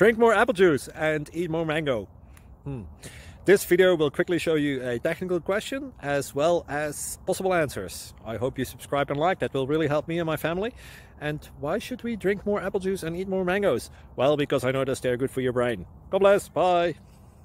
Drink more apple juice and eat more mango. This video will quickly show you a technical question as well as possible answers. I hope you subscribe and like, that will really help me and my family. And why should we drink more apple juice and eat more mangoes? Well, because I noticed they're good for your brain. God bless, bye!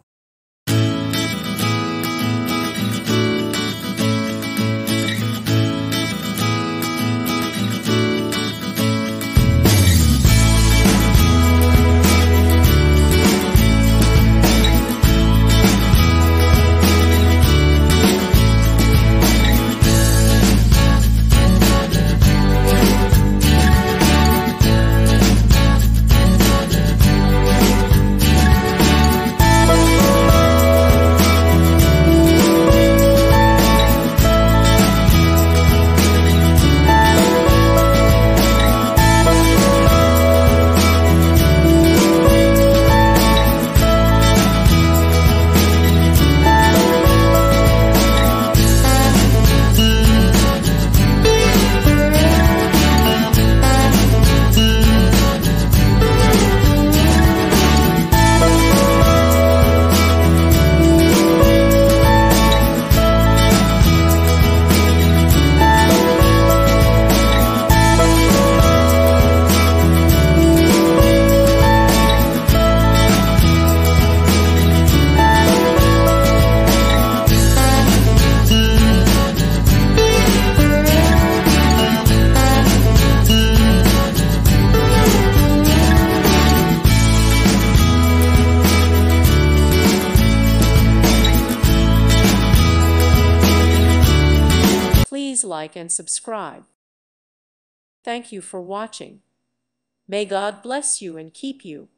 Please like and subscribe. Thank you for watching. May God bless you and keep you.